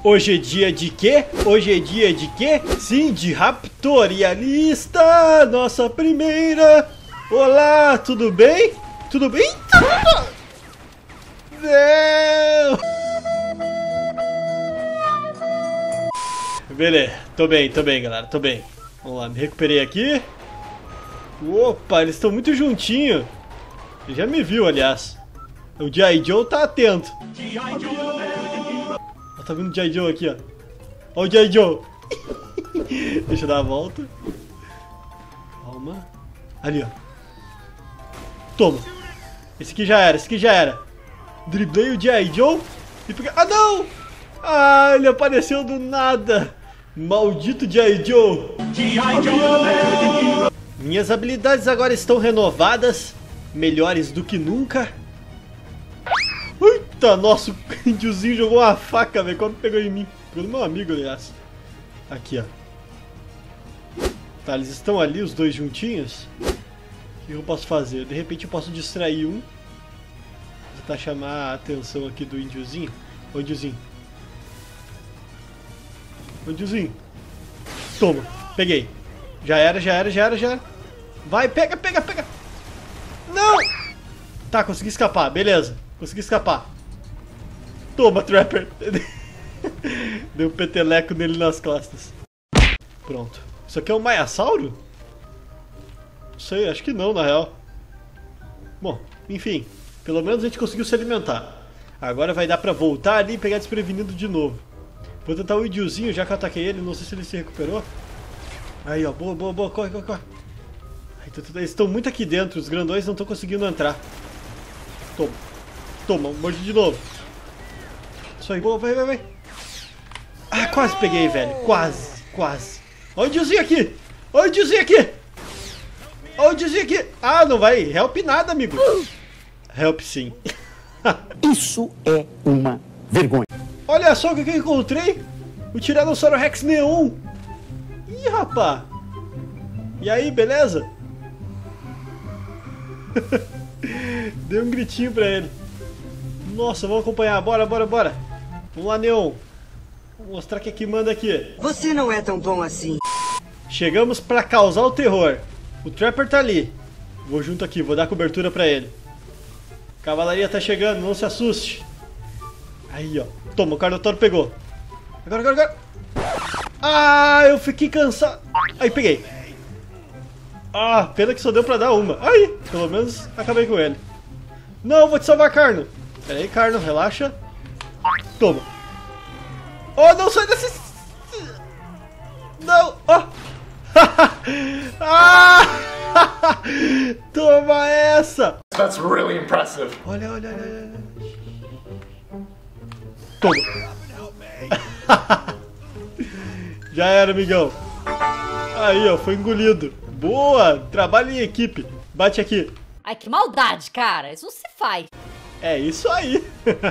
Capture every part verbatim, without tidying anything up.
Hoje é dia de quê? Hoje é dia de quê? Sim, de Raptor. E ali está nossa primeira. Olá, tudo bem? Tudo bem? Não! Beleza, tô bem, tô bem, galera, tô bem. Vamos lá, me recuperei aqui. Opa, eles estão muito juntinhos. Ele já me viu, aliás. O G I. Joe tá atento. Ó, tá vindo o G I. Joe aqui, ó. Ó o G I. Joe. Deixa eu dar a volta. Calma. Ali, ó. Toma. Esse aqui já era, esse aqui já era. Driblei o G I. Joe e peguei... Ah, não! Ah, ele apareceu do nada. Maldito G I. Joe. G I. Joe. Minhas habilidades agora estão renovadas. Melhores do que nunca. Eita, nosso índiozinho jogou uma faca, velho. Quando pegou em mim. Pegou no meu amigo, aliás. Aqui, ó. Tá, eles estão ali, os dois juntinhos. O que eu posso fazer? De repente eu posso distrair um. Vou tentar chamar a atenção aqui do índiozinho. Ô, índiozinho. Ô, índiozinho. Toma, peguei. Já era, já era, já era, já era. Vai, pega, pega, pega. Não! Tá, consegui escapar, beleza. Consegui escapar. Toma, Trapper. Deu um peteleco nele nas costas. Pronto. Isso aqui é um Maiasauro? Não sei, acho que não, na real. Bom, enfim. Pelo menos a gente conseguiu se alimentar. Agora vai dar pra voltar ali e pegar desprevenido de novo. Vou tentar o idiozinho, já que eu ataquei ele. Não sei se ele se recuperou. Aí, ó. Boa, boa, boa. Corre, corre, corre. Eles estão muito aqui dentro. Os grandões não estão conseguindo entrar. Toma. Toma, mordi de novo. Isso aí, boa, vai, vai, vai. Ah, quase peguei, velho. Quase, quase. Olha o idiozinho aqui. Olha o idiozinho aqui. Olha o idiozinho aqui. Ah, não vai help nada, amigo. Help sim. Isso é uma vergonha. Olha só o que eu encontrei. O Tiranossauro Rex Neon. Ih, rapá. E aí, beleza? Dei um gritinho pra ele. Nossa, vamos acompanhar. Bora, bora, bora. Vamos lá, Neon. Vou mostrar que aqui manda aqui. Você não é tão bom assim. Chegamos pra causar o terror. O Trapper tá ali. Vou junto aqui, vou dar cobertura pra ele. Cavalaria tá chegando, não se assuste. Aí, ó. Toma, o Carnotauro pegou. Agora, agora, agora. Ah, eu fiquei cansado. Aí, peguei. Ah, pena que só deu pra dar uma. Aí, pelo menos acabei com ele. Não, vou te salvar, Carno. Pera aí, Carno, relaxa. Toma. Oh, não, sai desse... Não, oh. Ah! Toma essa. That's really impressive. Olha, olha, olha, olha. Toma. Já era, amigão. Aí, ó, foi engolido. Boa, trabalho em equipe. Bate aqui. Ai, que maldade, cara. Isso não se faz. É isso aí.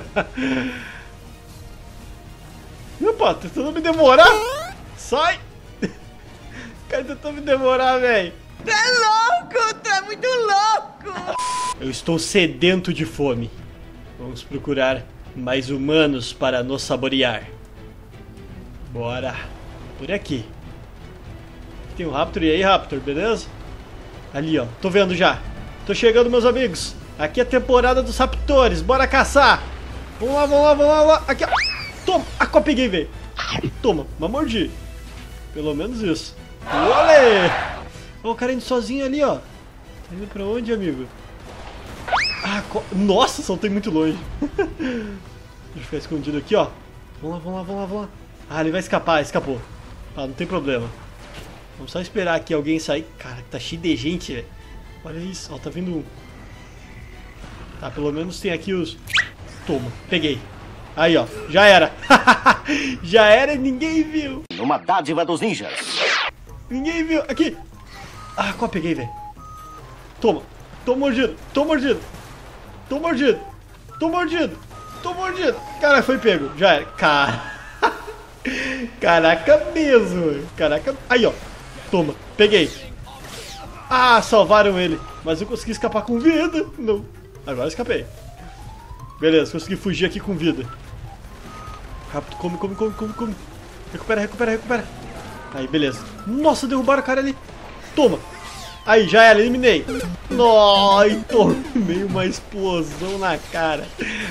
Opa, tentando me demorar. Sai. O cara tentou me demorar, velho. Tu é louco, tu é muito louco. Eu estou sedento de fome. Vamos procurar mais humanos para nos saborear. Bora. Por aqui. Tem um Raptor. E aí, Raptor, beleza? Ali, ó. Tô vendo já. Tô chegando, meus amigos. Aqui é a temporada dos Raptores. Bora caçar. Vamos lá, vamos lá, vamos lá. Vamos lá. Aqui, ó. Toma. Ah, qual peguei, velho. Toma. Mas mordi. Pelo menos isso. Olê! Ó, o cara indo sozinho ali, ó. Tá indo pra onde, amigo? Ah, co... Nossa, soltei muito longe. Deixa eu ficar escondido aqui, ó. Vamos lá, vamos lá, vamos lá, vamos lá. Ah, ele vai escapar, escapou. Ah, não tem problema. Vamos só esperar aqui alguém sair. Cara, tá cheio de gente, velho. Olha isso, ó, tá vindo um. Tá, pelo menos tem aqui os... Toma, peguei. Aí, ó, já era. Já era e ninguém viu. Uma dádiva dos ninjas. Ninguém viu. Aqui. Ah, qual peguei, velho? Toma. Tô mordido, tô mordido. Tô mordido. Tô mordido. Tô mordido. Cara, foi pego. Já era. Cara. Caraca mesmo. Caraca. Aí, ó. Toma. Peguei. Ah, salvaram ele. Mas eu consegui escapar com vida. Não. Agora eu escapei. Beleza, consegui fugir aqui com vida. Rápido, come, come, come, come, come. Recupera, recupera, recupera. Aí, beleza. Nossa, derrubaram o cara ali. Toma. Aí, já era, eliminei. Nossa, tomei uma explosão na cara.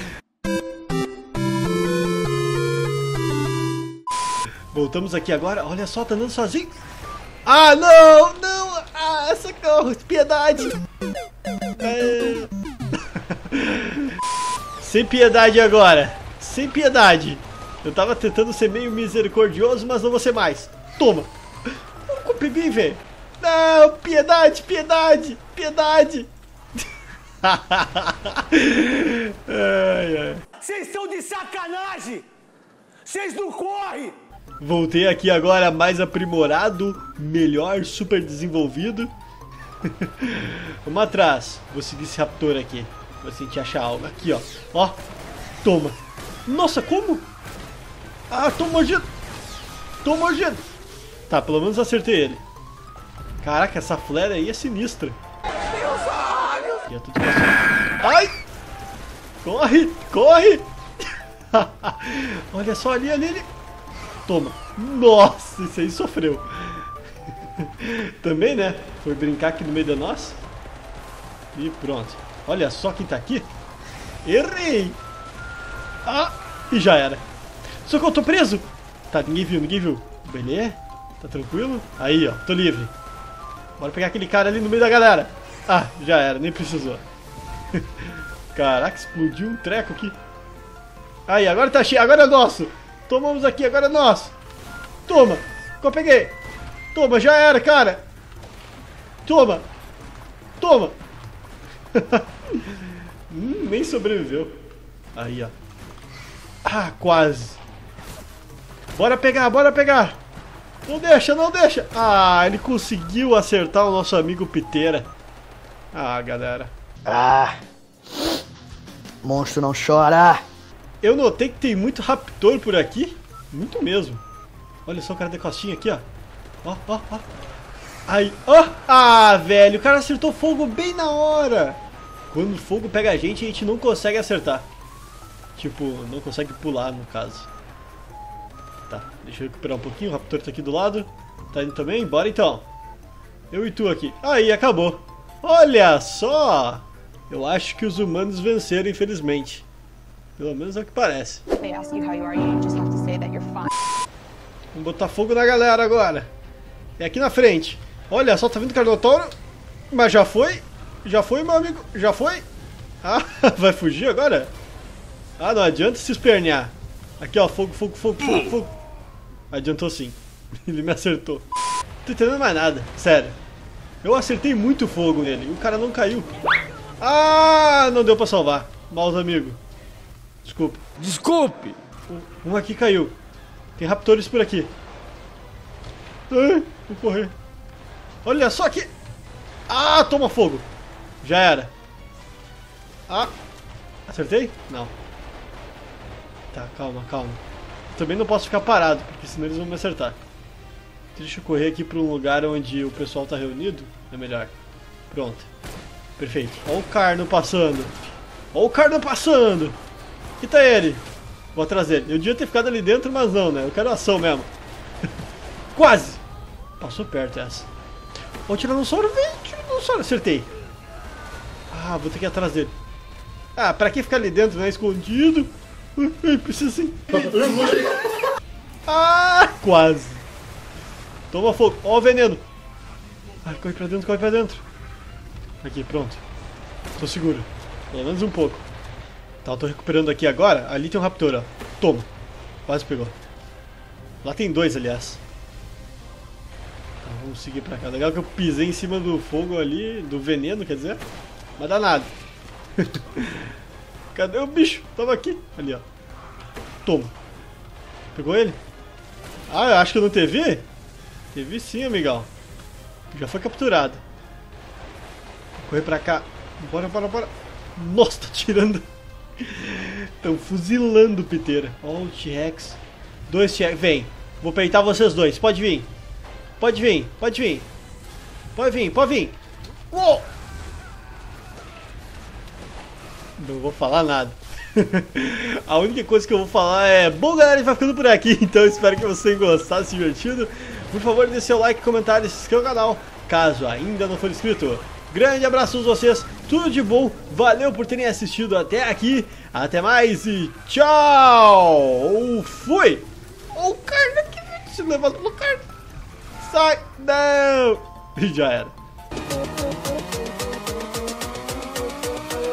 Voltamos aqui agora. Olha só, tá andando sozinho. Ah, não, não. Ah, socorro, piedade. É... Sem piedade agora. Sem piedade. Eu tava tentando ser meio misericordioso, mas não vou ser mais. Toma. Eu peguei, velho. Não, piedade, piedade, piedade. Ai, ai. Vocês estão de sacanagem. Vocês não correm. Voltei aqui agora mais aprimorado, melhor, super desenvolvido. Vamos atrás. Vou seguir esse raptor aqui. Vou sentir achar algo. Aqui, ó. Ó. Toma. Nossa, como? Ah, tô mordido. Tô mordido. Tá, pelo menos acertei ele. Caraca, essa flare aí é sinistra. Meu tudo Ai! Corre, corre. Olha só ali, ali, ali. Toma. Nossa, esse aí sofreu. Também, né? Foi brincar aqui no meio da nós. E pronto. Olha só quem tá aqui. Errei. Ah, e já era. Só que eu tô preso. Tá, ninguém viu, ninguém viu. Beleza? Tá tranquilo? Aí, ó, tô livre. Bora pegar aquele cara ali no meio da galera. Ah, já era, nem precisou. Caraca, explodiu um treco aqui. Aí, agora tá cheio, agora é nosso. Tomamos aqui, agora é nosso. Toma, eu peguei. Toma, já era, cara. Toma. Toma. hum, nem sobreviveu. Aí, ó. Ah, quase. Bora pegar, bora pegar. Não deixa, não deixa. Ah, ele conseguiu acertar o nosso amigo Piteira. Ah, galera. Ah. Monstro não chora. Eu notei que tem muito raptor por aqui. Muito mesmo. Olha só o cara da costinha aqui, ó. Ó, ó, ó. Aí, ó. Ah, velho, o cara acertou fogo bem na hora. Quando o fogo pega a gente, a gente não consegue acertar. Tipo, não consegue pular, no caso. Tá, deixa eu recuperar um pouquinho. O raptor tá aqui do lado. Tá indo também? Bora então. Eu e tu aqui. Aí, acabou. Olha só. Eu acho que os humanos venceram, infelizmente. Pelo menos é o que parece. Vamos botar fogo na galera agora. É aqui na frente. Olha só, tá vindo o Carnotauro. Mas já foi? Já foi, meu amigo? Já foi? Ah, vai fugir agora? Ah, não adianta se espernear. Aqui, ó, fogo, fogo, fogo, fogo, fogo. Adiantou sim. Ele me acertou. Não tô entendendo mais nada, sério. Eu acertei muito fogo nele. O cara não caiu. Ah, não deu pra salvar. Maus amigos. Desculpa. Desculpe. Um aqui caiu. Tem raptores por aqui. Ai, vou correr. Olha só aqui. Ah, toma fogo. Já era. Ah, acertei? Não. Tá, calma, calma. Eu também não posso ficar parado, porque senão eles vão me acertar. Deixa eu correr aqui para um lugar onde o pessoal tá reunido. É melhor. Pronto. Perfeito. Olha o Carno passando. Olha o Carno passando. Aqui tá ele. Vou atrás dele. Eu devia ter ficado ali dentro, mas não, né? Eu quero ação mesmo. Quase. Passou perto essa. Ó, o Tiranossauro, vem, Tiranossauro. Acertei. Ah, vou ter que ir atrás dele. Ah, pra que ficar ali dentro, né? Escondido. Ai, precisa sim. Ah, quase. Toma fogo. Ó o veneno. Ai, corre pra dentro, corre pra dentro. Aqui, pronto. Tô seguro. Pelo menos um pouco. Tá, eu tô recuperando aqui agora. Ali tem um raptor, ó. Toma. Quase pegou. Lá tem dois, aliás. Tá, vamos seguir pra cá. Legal que eu pisei em cima do fogo ali. Do veneno, quer dizer. Mas dá nada. Cadê o bicho? Tava aqui. Ali, ó. Toma. Pegou ele? Ah, eu acho que eu não teve? Teve sim, amigão. Já foi capturado. Vou correr pra cá. Bora, bora, bora. Nossa, tá tirando. Estão fuzilando o Piteira. Ó, o T-Rex. Dois T-Rex. Vem. Vou peitar vocês dois. Pode vir. Pode vir. Pode vir. Pode vir. Pode vir. Uou! Não vou falar nada. A única coisa que eu vou falar é... Bom, galera, a gente vai ficando por aqui, então espero que vocês tenham gostado, se divertido. Por favor, deixe seu like, comentário e se inscreva no canal, caso ainda não for inscrito. Grande abraço a vocês, tudo de bom, valeu por terem assistido até aqui, até mais e tchau! Fui! Ô, oh, cara, que se levando no cara! Sai! Não! E já era.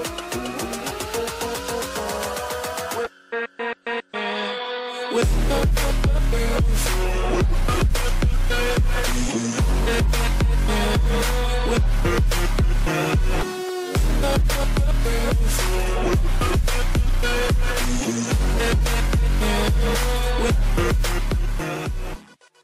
With